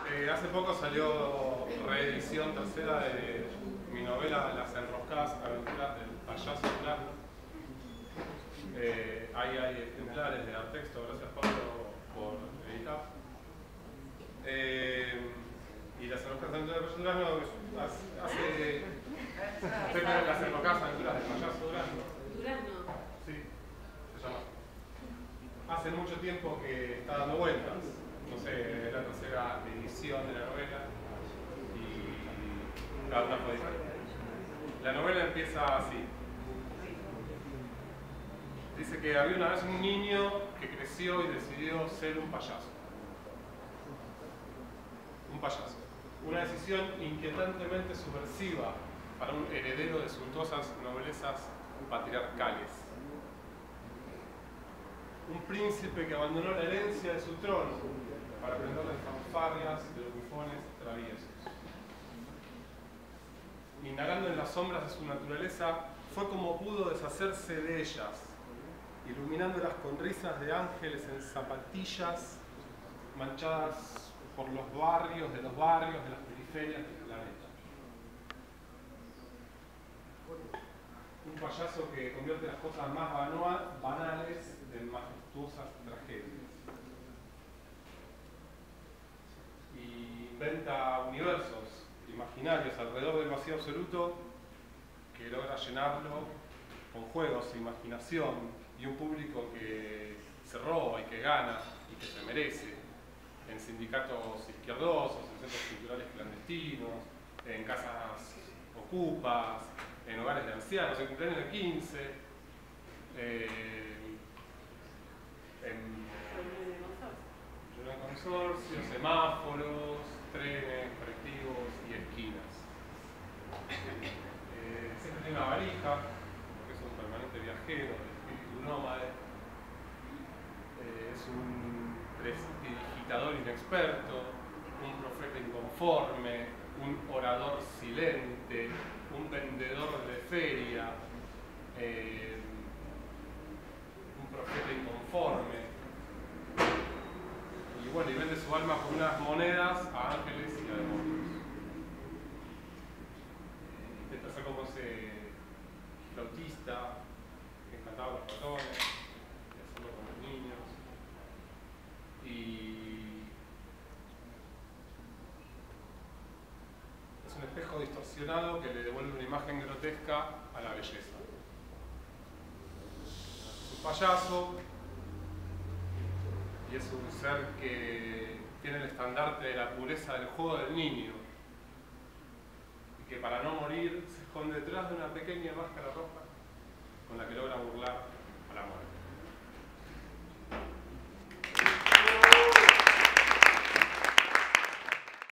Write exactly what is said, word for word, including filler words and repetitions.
Eh, hace poco salió reedición tercera de mi novela Las enroscadas aventuras del payaso blanco. Eh, ahí hay ejemplares de Artexto, gracias Pablo por editar. Eh, y Las enroscadas aventuras del payaso blanco hace... Estoy con Las enroscadas aventuras del payaso Durazno. Durazno. Sí, se llama. Hace mucho tiempo que está dando vueltas. No sé, es la tercera edición de la novela y la otra fue diferente. La novela empieza así. Dice que había una vez un niño que creció y decidió ser un payaso. Un payaso. Una decisión inquietantemente subversiva para un heredero de suntuosas noblezas patriarcales. Un príncipe que abandonó la herencia de su trono para aprender las fanfarrias de los bufones traviesos. Indagando en las sombras de su naturaleza, fue como pudo deshacerse de ellas, iluminándolas con risas de ángeles en zapatillas manchadas por los barrios de los barrios de las periferias del planeta. Un payaso que convierte las cosas más banales en majestuosas tragedias. Y inventa universos imaginarios alrededor del vacío absoluto que logra llenarlo con juegos e imaginación y un público que se roba y que gana y que se merece en sindicatos izquierdosos, en centros culturales clandestinos, en casas ocupas, en hogares de ancianos, en cumpleaños de quince, eh, en consorcios, semáforos, trenes, colectivos y esquinas. Eh, siempre tiene una valija, porque es un permanente viajero, de espíritu nómade. Eh, es un prestidigitador inexperto, un profeta inconforme, un orador silente, un vendedor de feria, eh, un profeta inconforme. Y bueno, y vende su alma por unas monedas a ángeles y a demonios. Eh, intenta ser como ese flautista que encantaba a los ratones, y hacerlo con los niños. Y es un espejo distorsionado que le devuelve una imagen grotesca a la belleza. Es un payaso y es un ser que tiene el estandarte de la pureza del juego del niño y que para no morir se esconde detrás de una pequeña máscara roja